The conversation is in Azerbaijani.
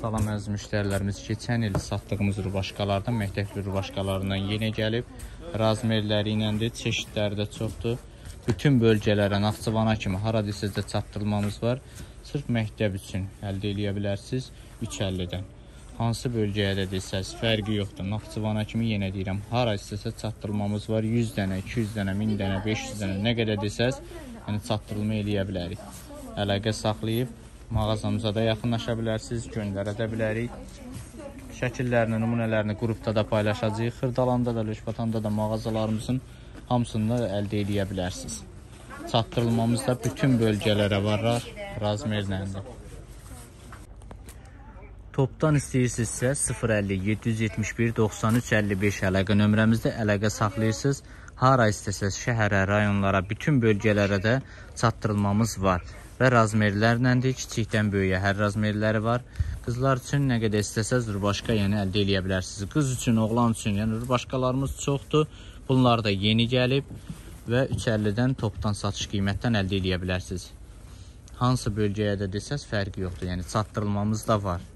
Salam əziz müştərilərimiz, keçən il satdığımız rubaşkalardan, məktəb rubaşkalarından yeni gəlib. Razmerləri iləndir, çeşidləri də çoxdur. Bütün bölgələrə, Naxçıvana kimi hara desəz də çatdırmamız var. Sırf məktəb üçün əldə edə bilərsiniz 3.50-dən. Hansı bölgəyə də desəz, fərqi yoxdur. Naxçıvana kimi yenə deyirəm, hara istəsə çatdırmamız var. 100 dənə, 200 dənə, 1000 dənə, 500 dənə, nə qədər desəz, yəni çatdırılma eləyə bilərik. Əlaqə saxlayıb mağazamıza da yaxınlaşa bilərsiniz, göndərə də bilərik. Şəkillərini, nümunələrini qrupda da paylaşacağıq. Xırdalanda da, Lökbatanda da mağazalarımızın hamısını əldə edə bilərsiniz. Çatdırılmamız da bütün bölgələrə var, razmerləndir. Topdan istəyirsinizsə 050 771 93 55 əlaqə nömrəmizdə əlaqə saxlayırsınız. Hara istəsəz şəhərə, rayonlara, bütün bölgələrə də çatdırılmamız var. Və razmerlərləndir, kiçikdən böyüyə hər razmerləri var. Qızlar üçün nə qədər istəsəz rubaşka yəni əldə edə bilərsiniz. Qız üçün, oğlan üçün yəni rubaşkalarımız çoxdur. Bunlar da yeni gəlib və 3.50-dən topdan satış qiymətdən əldə edə bilərsiniz. Hansı bölgəyə də desəz fərqi yoxdur, yəni çatdırılmamız da var.